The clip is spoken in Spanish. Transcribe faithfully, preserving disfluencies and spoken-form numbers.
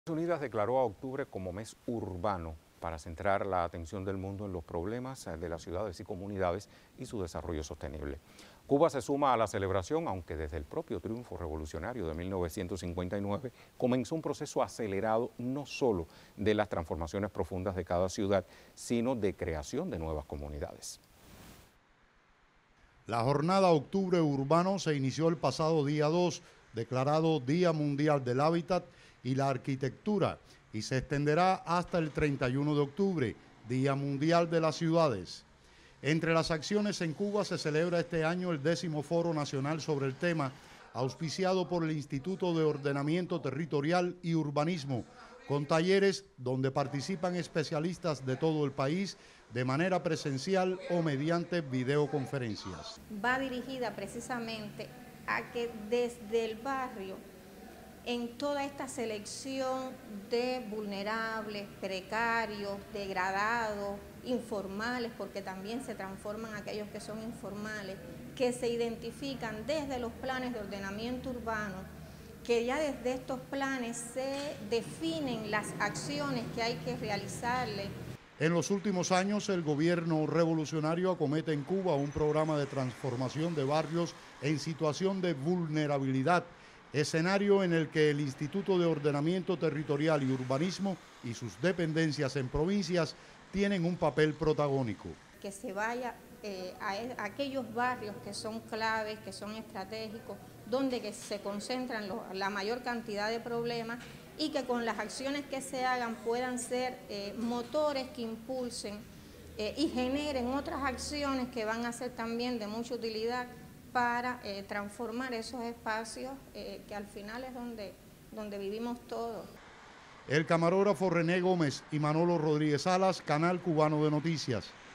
Naciones Unidas declaró a octubre como mes urbano para centrar la atención del mundo en los problemas de las ciudades y comunidades y su desarrollo sostenible. Cuba se suma a la celebración, aunque desde el propio triunfo revolucionario de mil novecientos cincuenta y nueve comenzó un proceso acelerado no solo de las transformaciones profundas de cada ciudad, sino de creación de nuevas comunidades. La jornada Octubre Urbano se inició el pasado día dos, declarado Día Mundial del Hábitat y la Arquitectura, y se extenderá hasta el treinta y uno de octubre, Día Mundial de las Ciudades. Entre las acciones en Cuba se celebra este año el décimo Foro Nacional sobre el tema, auspiciado por el Instituto de Ordenamiento Territorial y Urbanismo, con talleres donde participan especialistas de todo el país de manera presencial o mediante videoconferencias. Va dirigida precisamente a que desde el barrio, en toda esta selección de vulnerables, precarios, degradados, informales, porque también se transforman aquellos que son informales, que se identifican desde los planes de ordenamiento urbano, que ya desde estos planes se definen las acciones que hay que realizarle. En los últimos años, el gobierno revolucionario acomete en Cuba un programa de transformación de barrios en situación de vulnerabilidad, escenario en el que el Instituto de Ordenamiento Territorial y Urbanismo y sus dependencias en provincias tienen un papel protagónico. Que se vaya eh, a, a aquellos barrios que son claves, que son estratégicos, donde que se concentran lo, la mayor cantidad de problemas y que con las acciones que se hagan puedan ser eh, motores que impulsen eh, y generen otras acciones que van a ser también de mucha utilidad para eh, transformar esos espacios eh, que al final es donde, donde vivimos todos. El camarógrafo René Gómez y Manolo Rodríguez Salas, Canal Cubano de Noticias.